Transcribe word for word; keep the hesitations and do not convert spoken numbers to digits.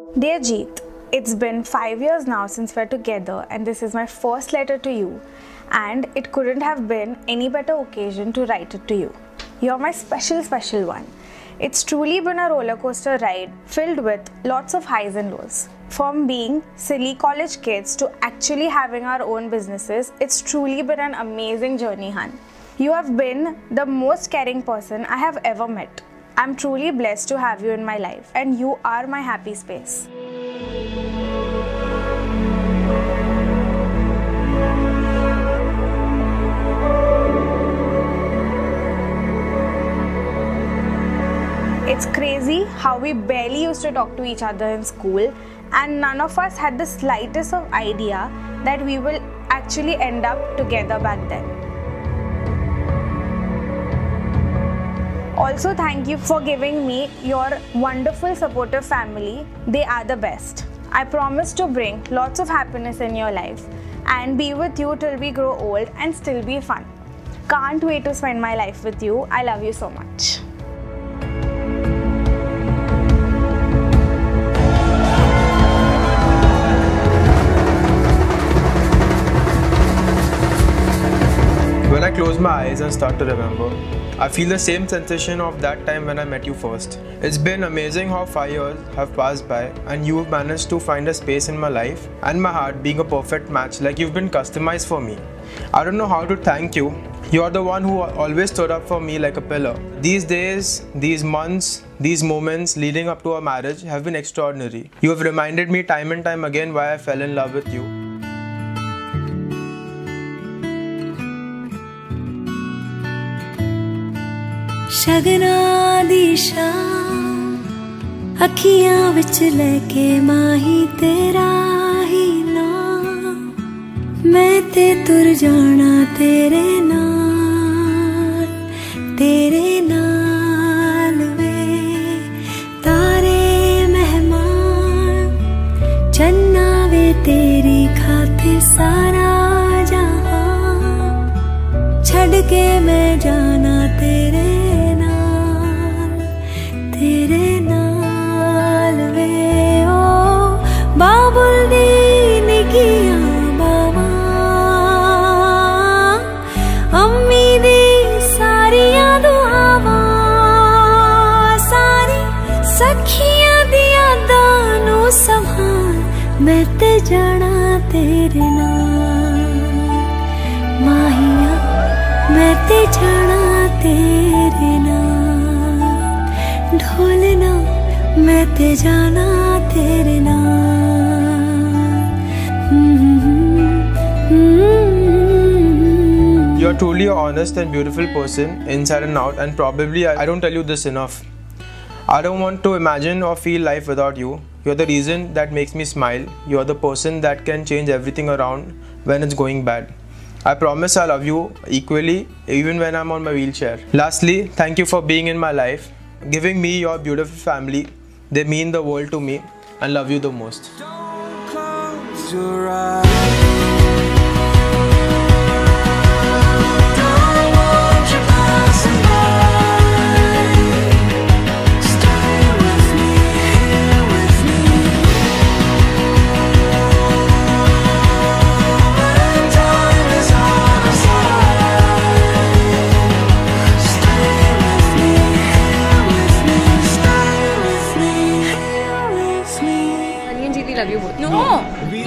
Dear Jeet, it's been five years now since we're together, and this is my first letter to you, and it couldn't have been any better occasion to write it to you. You're my special special one. It's truly been a roller coaster ride filled with lots of highs and lows. From being silly college kids to actually having our own businesses, it's truly been an amazing journey, hun. You have been the most caring person I have ever met. I'm truly blessed to have you in my life, and you are my happy space. It's crazy how we barely used to talk to each other in school, and none of us had the slightest of idea that we will actually end up together back then. Also, thank you for giving me your wonderful supportive family. They are the best. I promise to bring lots of happiness in your life and be with you till we grow old and still be fun. Can't wait to spend my life with you. I love you so much. When I close my eyes and start to remember, I feel the same sensation of that time when I met you first. It's been amazing how five years have passed by and you've managed to find a space in my life and my heart being a perfect match, like you've been customized for me. I don't know how to thank you. You're the one who always stood up for me like a pillar. These days, these months, these moments leading up to our marriage have been extraordinary. You have reminded me time and time again why I fell in love with you. शगना दी शाम अखियां विच लेके माही तेरा ही नाम मैं ते तुर जाना तेरे नाल तेरे नाल वे तारे मेहमान चन्ना वे तेरी खातिर सारा जहां छड़ के मैं जाना तेरे तेरे नाल वे ओ बाबुल दी निगियां बावा अम्मी दी सारियां दुआवां सारी सखियां दी यादां नू संभाल मैं ते जाना तेरे नाल माहिया मैं ते जाना तेरे नाल ढोलना मैं ते जाना तेरे नाल. You're truly an honest and beautiful person inside and out, and probably I don't tell you this enough. I don't want to imagine or feel life without you. You're the reason that makes me smile. You're the person that can change everything around when it's going bad. I promise I love you equally even when I'm on my wheelchair. Lastly, thank you for being in my life. Giving me your beautiful family, they mean the world to me and love you the most. Don't close your eyes. Don't want you passing by. Stay with me, here with me. When time is on our side, stay with me. Me and Jeeti love you both. No! We